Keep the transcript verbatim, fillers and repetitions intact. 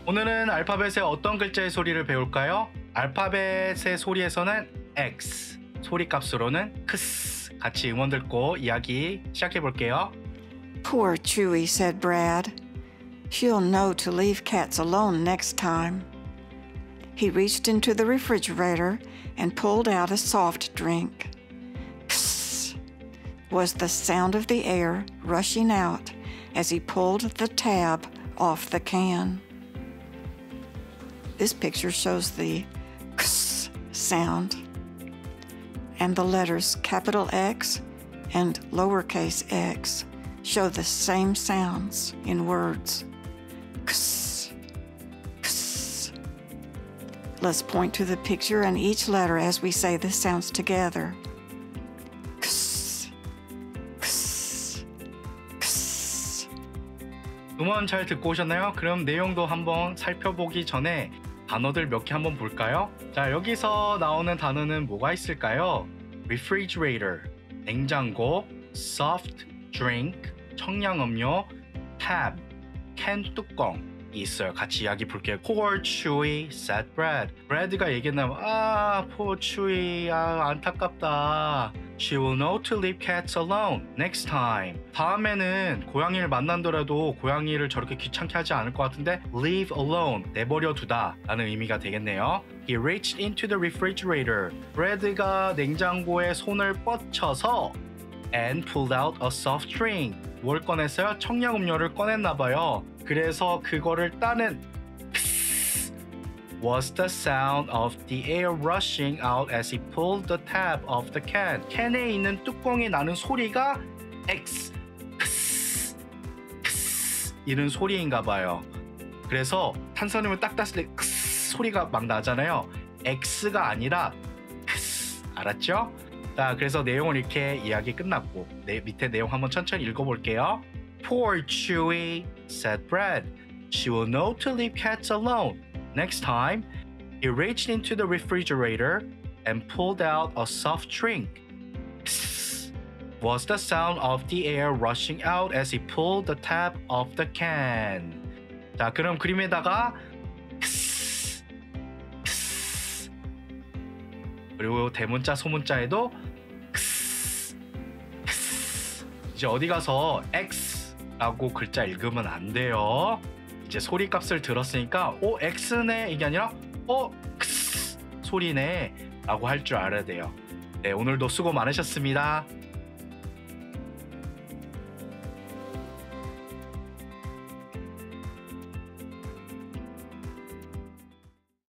오늘은 알파벳의 어떤 글자의 소리를 배울까요? 알파벳의 소리에서는 X, 소리값으로는 크스. 같이 음원 듣고 이야기 시작해 볼게요. Poor Chewy, said Brad. She'll know to leave cats alone next time. He reached into the refrigerator and pulled out a soft drink. Psst was the sound of the air rushing out as he pulled the tab off the can. This picture shows the ks sound, and the letters capital X and lowercase x show the same sounds in words. Ks, ks. Let's point to the picture and each letter as we say the sounds together. Ks, ks, ks. 음원 잘 듣고 오셨나요? 그럼 내용도 한번 살펴보기 전에 단어들 몇 개 한번 볼까요? 자, 여기서 나오는 단어는 뭐가 있을까요? refrigerator, 냉장고, soft drink, 청량음료, tab, 캔 뚜껑이 있어요. 같이 이야기 볼게요. Poor Chewy, said Brad. 브래드가 얘기했나요? 아, poor Chewy, 아, 안타깝다. She will know to leave cats alone next time. 다음에는 고양이를 만난더라도 고양이를 저렇게 귀찮게 하지 않을 것 같은데 leave alone, 내버려 두다 라는 의미가 되겠네요. He reached into the refrigerator. 브래드가 냉장고에 손을 뻗쳐서 and pulled out a soft drink. 뭘 꺼냈어요? 청량음료를 꺼냈나봐요. 그래서 그거를 따는 psst was the sound of the air rushing out as he pulled the tab off the can. 캔에 있는 뚜껑이 나는 소리가 X, psst, psst 이런 소리인가봐요. 그래서 탄산음료 딱 땄을 때 psst 소리가 막 나잖아요. X가 아니라 psst, 알았죠? 자, 그래서 내용을 이렇게 이야기 끝났고 네, 밑에 내용 한번 천천히 읽어볼게요. Poor Chewy, said Brad. She will know to leave cats alone. Next time, he reached into the refrigerator and pulled out a soft drink. Psst was the sound of the air rushing out as he pulled the tab off the can. 자, 그럼 그림에다가 psst, psst 그리고 대문자 소문자에도 psst, psst. 이제 어디 가서 X라고 글자 읽으면 안 돼요. 이제 소리값을 들었으니까 어 X네 이게 아니라 어 크 소리네 라고 할 줄 알아야 돼요. 네, 오늘도 수고 많으셨습니다.